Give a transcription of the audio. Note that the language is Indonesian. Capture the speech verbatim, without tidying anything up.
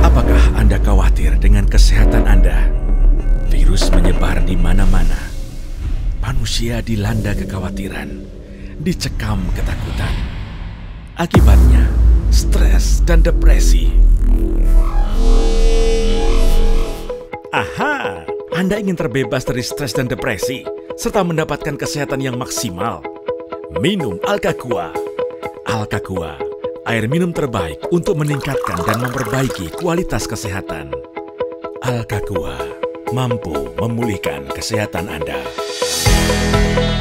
Apakah Anda khawatir dengan kesehatan Anda? Virus menyebar di mana-mana. Manusia dilanda kekhawatiran, dicekam ketakutan. Akibatnya, stres dan depresi. Aha! Anda ingin terbebas dari stres dan depresi, serta mendapatkan kesehatan yang maksimal? Minum Alka-Kua. Alka-Kua, air minum terbaik untuk meningkatkan dan memperbaiki kualitas kesehatan. Alka-Kua mampu memulihkan kesehatan Anda.